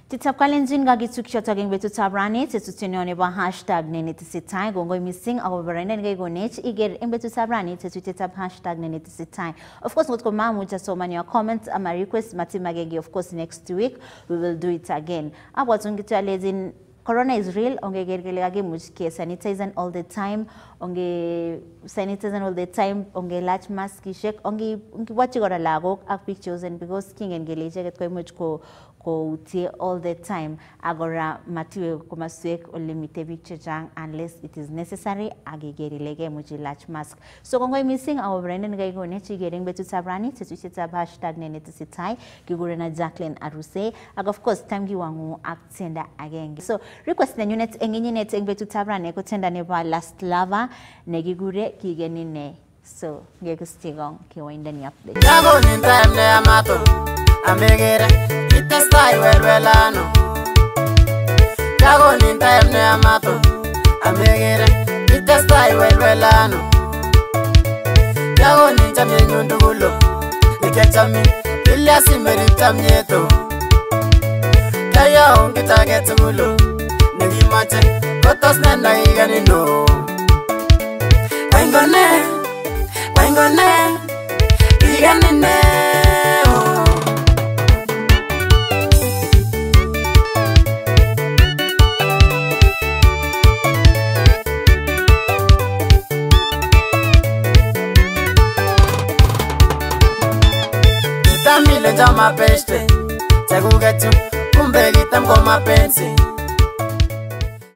Titapkalenjin gagi tukisha taging betu tabrani tetutunione ba hashtag NENETESETAI gongo missing our berenda ngai gonech iger imbetu tabrani tetutitap hashtag NENETESETAI. Of course not mamu just so many comments ama request matimagegi. Of course next week we will do it again. Abwatungitu alezin Corona is real. Onge gergelegage mujike sanitize all the time. Onge sanitize all the time. Onge large mask shake. Onge wachi gora lago ak pictures and because king and geleje get koi mujko ko utie all the time. Agora matiwe kumaswek o limite picture jang unless it is necessary. Age gerelege muji large mask. So kongo missing our Brendan gaigo nechi getting betu tabrani tetuchita hashtag NENETESETAI gigurena Jacqueline Arusei. Ag of course time giwangu aktenda again. So request na unit engineer betu tabrani ko tenda ne ba last lava negigure kigenine. So gegustigong kiwinda ni update. Jago ni time ne amato amegere itestai welwelano. Jago ni time ne amato amegere itestai welwelano. Jago ni chamye nyundugulo ikechami iliasi meritamyeto. Kaya ongita getugulo Negimache, kotos nenda igani no. Wangone, igani ne. Itamile jama peste, chagugetu kumbe gitam koma pensi.